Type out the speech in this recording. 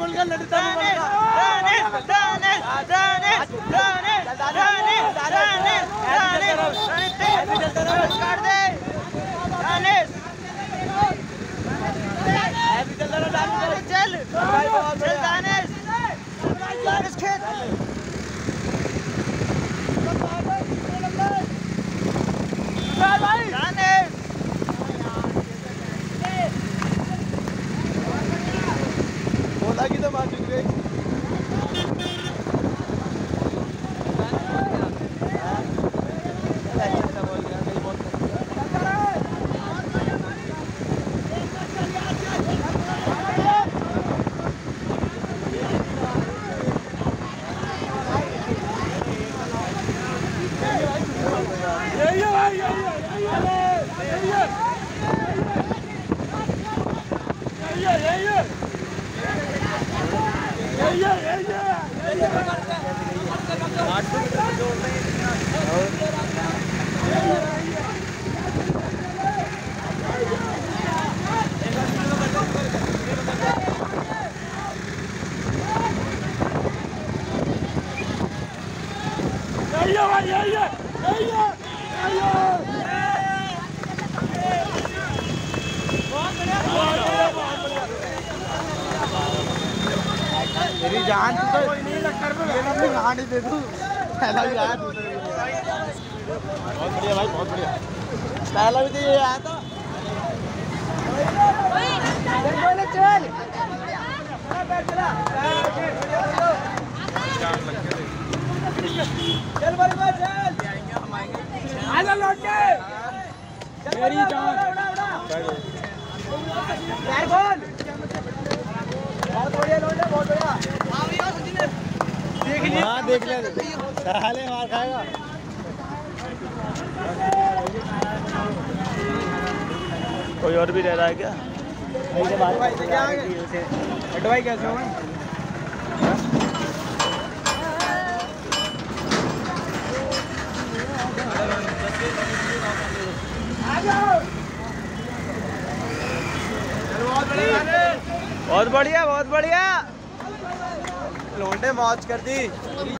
बोल के लड़ता बोला कि तो मार चुक गई। मेरी जान तो नहीं लगता मेरी जान ही दे दूं पहला भी आया बहुत बढ़िया भाई बहुत बढ़िया पहला भी तो ये आया था चल चल भाई चल आजा लौट के मेरी जान यार बोल बहुत बढ़िया लौट है बहुत बढ़िया देख लिया हां देख लिया साले मार खाएगा कोई और भी रह रहा है क्या ऐसे बात भाई से क्या आगे एडवाइस कैसे हो आ जाओ बहुत बढ़िया लौंडे मौज कर दी।